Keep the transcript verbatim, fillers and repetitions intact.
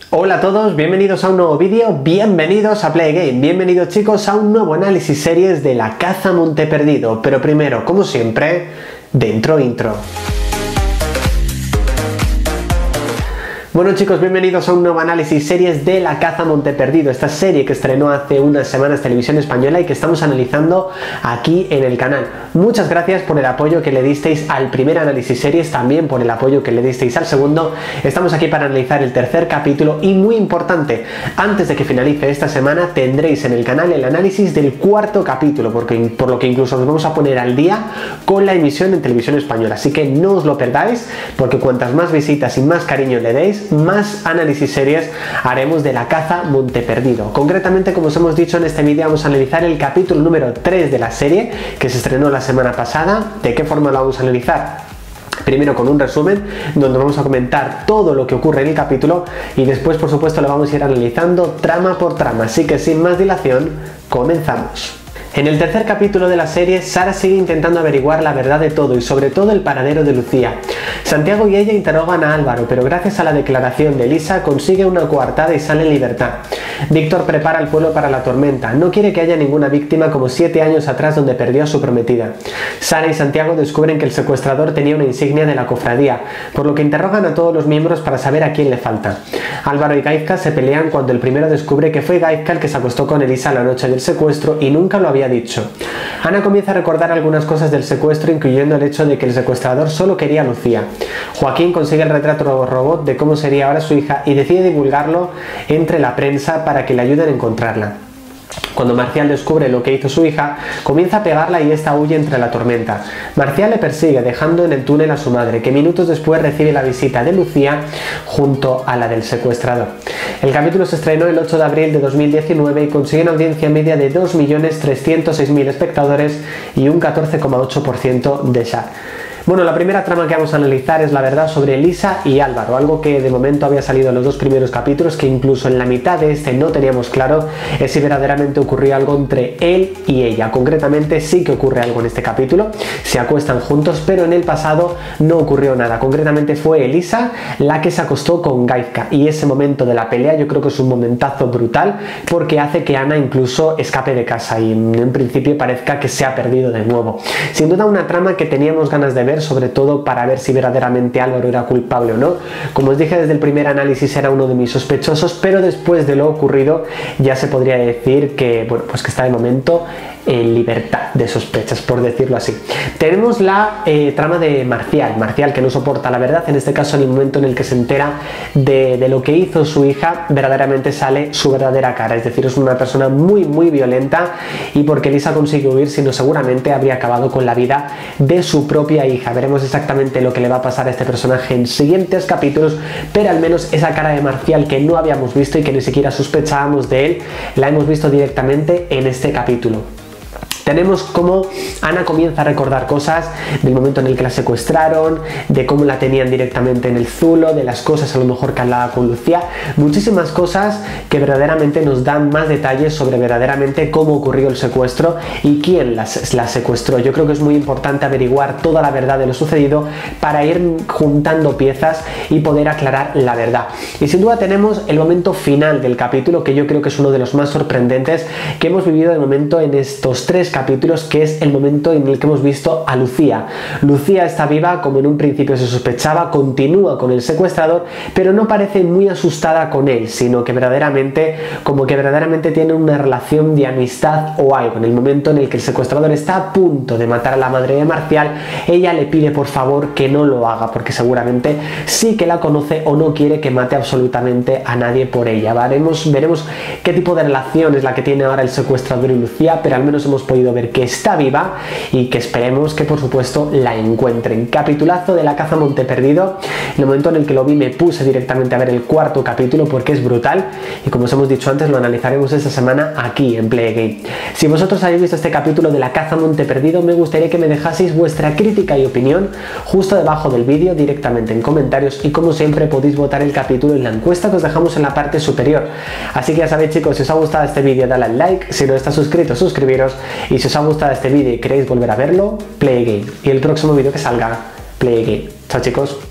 Hola a todos, bienvenidos a un nuevo vídeo, bienvenidos a Play Game, bienvenidos chicos a un nuevo análisis series de La Caza Monte Perdido, pero primero, como siempre, dentro intro. Bueno chicos, bienvenidos a un nuevo análisis series de La Caza Monte Perdido, esta serie que estrenó hace unas semanas Televisión Española y que estamos analizando aquí en el canal. Muchas gracias por el apoyo que le disteis al primer análisis series, también por el apoyo que le disteis al segundo. Estamos aquí para analizar el tercer capítulo y muy importante, antes de que finalice esta semana tendréis en el canal el análisis del cuarto capítulo, porque, por lo que incluso nos vamos a poner al día con la emisión en Televisión Española, así que no os lo perdáis, porque cuantas más visitas y más cariño le deis, más análisis series haremos de La Caza Monte Perdido. Concretamente, como os hemos dicho, en este vídeo vamos a analizar el capítulo número tres de la serie que se estrenó la semana pasada. ¿De qué forma lo vamos a analizar? Primero con un resumen donde vamos a comentar todo lo que ocurre en el capítulo y después, por supuesto, lo vamos a ir analizando trama por trama, así que sin más dilación comenzamos. En el tercer capítulo de la serie, Sara sigue intentando averiguar la verdad de todo y sobre todo el paradero de Lucía. Santiago y ella interrogan a Álvaro, pero gracias a la declaración de Elisa consigue una coartada y sale en libertad. Víctor prepara al pueblo para la tormenta, no quiere que haya ninguna víctima como siete años atrás donde perdió a su prometida. Sara y Santiago descubren que el secuestrador tenía una insignia de la cofradía, por lo que interrogan a todos los miembros para saber a quién le falta. Álvaro y Gaizka se pelean cuando el primero descubre que fue Gaizka el que se acostó con Elisa la noche del secuestro y nunca lo había dicho. Ana comienza a recordar algunas cosas del secuestro, incluyendo el hecho de que el secuestrador solo quería a Lucía. Joaquín consigue el retrato robot de cómo sería ahora su hija y decide divulgarlo entre la prensa para que le ayuden a encontrarla. Cuando Marcial descubre lo que hizo su hija, comienza a pegarla y esta huye entre la tormenta. Marcial le persigue, dejando en el túnel a su madre, que minutos después recibe la visita de Lucía junto a la del secuestrador. El capítulo se estrenó el ocho de abril de dos mil diecinueve y consigue una audiencia media de dos millones trescientos seis mil espectadores y un catorce coma ocho por ciento de share. Bueno, la primera trama que vamos a analizar es la verdad sobre Elisa y Álvaro, algo que de momento había salido en los dos primeros capítulos, que incluso en la mitad de este no teníamos claro es si verdaderamente ocurrió algo entre él y ella. Concretamente sí que ocurre algo en este capítulo, se acuestan juntos, pero en el pasado no ocurrió nada. Concretamente fue Elisa la que se acostó con Gaizka y ese momento de la pelea yo creo que es un momentazo brutal porque hace que Ana incluso escape de casa y en principio parezca que se ha perdido de nuevo. Sin duda una trama que teníamos ganas de ver, sobre todo para ver si verdaderamente Álvaro era culpable o no. Como os dije desde el primer análisis, era uno de mis sospechosos, pero después de lo ocurrido ya se podría decir que, bueno, pues que está de momento en libertad de sospechas, por decirlo así. Tenemos la eh, trama de Marcial, Marcial que no soporta la verdad, en este caso en el momento en el que se entera de, de lo que hizo su hija, verdaderamente sale su verdadera cara, es decir, es una persona muy muy violenta y porque Elisa consigue huir, sino seguramente habría acabado con la vida de su propia hija. Veremos exactamente lo que le va a pasar a este personaje en siguientes capítulos, pero al menos esa cara de Marcial que no habíamos visto y que ni siquiera sospechábamos de él, la hemos visto directamente en este capítulo. Tenemos cómo Ana comienza a recordar cosas del momento en el que la secuestraron, de cómo la tenían directamente en el zulo, de las cosas a lo mejor que hablaba con Lucía, muchísimas cosas que verdaderamente nos dan más detalles sobre verdaderamente cómo ocurrió el secuestro y quién la, la secuestró. Yo creo que es muy importante averiguar toda la verdad de lo sucedido para ir juntando piezas y poder aclarar la verdad. Y sin duda tenemos el momento final del capítulo, que yo creo que es uno de los más sorprendentes que hemos vivido de momento en estos tres capítulos capítulos, que es el momento en el que hemos visto a Lucía. Lucía está viva, como en un principio se sospechaba, continúa con el secuestrador, pero no parece muy asustada con él, sino que verdaderamente, como que verdaderamente tiene una relación de amistad o algo. En el momento en el que el secuestrador está a punto de matar a la madre de Marcial, ella le pide por favor que no lo haga, porque seguramente sí que la conoce o no quiere que mate absolutamente a nadie por ella. Veremos, veremos qué tipo de relación es la que tiene ahora el secuestrador y Lucía, pero al menos hemos podido ver que está viva y que esperemos que por supuesto la encuentren. Capitulazo de La Caza Monte Perdido. En el momento en el que lo vi me puse directamente a ver el cuarto capítulo porque es brutal y, como os hemos dicho antes, lo analizaremos esta semana aquí en Play Game. Si vosotros habéis visto este capítulo de La Caza Monte Perdido, me gustaría que me dejaseis vuestra crítica y opinión justo debajo del vídeo, directamente en comentarios, y como siempre podéis votar el capítulo en la encuesta que os dejamos en la parte superior. Así que ya sabéis chicos, si os ha gustado este vídeo dale al like, si no estáis suscritos suscribiros, y si os ha gustado este vídeo y queréis volver a verlo, Play Game. Y el próximo vídeo que salga, Play Game. Chao chicos.